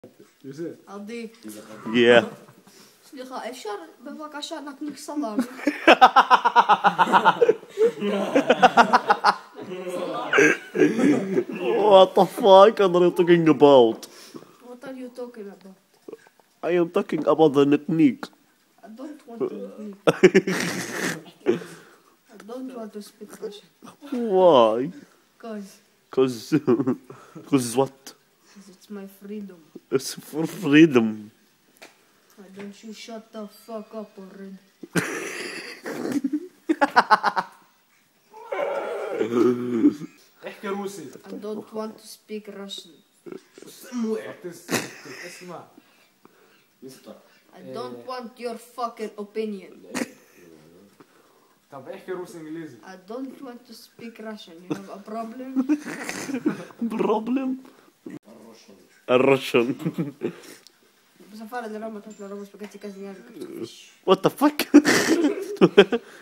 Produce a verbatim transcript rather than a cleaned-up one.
عضيف. Yeah. סליחה, אפשר בבקשה נקניק סלמי? What the fuck are you talking about? What are you talking about? I am talking about the technique. I don't want to speak. I don't want to speak Russian. Why? Cause, Cause, cause what? cause it's my freedom. It's for freedom. Why don't you shut the fuck up already? احكي روسي. I don't want to speak Russian. مو اسمع. I don't want your fucking opinion. طب احكي روسي انجليزي. I don't want to speak Russian. You have a problem? Problem? الرشن. بس فعلا لما تطلع رمز بقيت كذا يعني. What the fuck?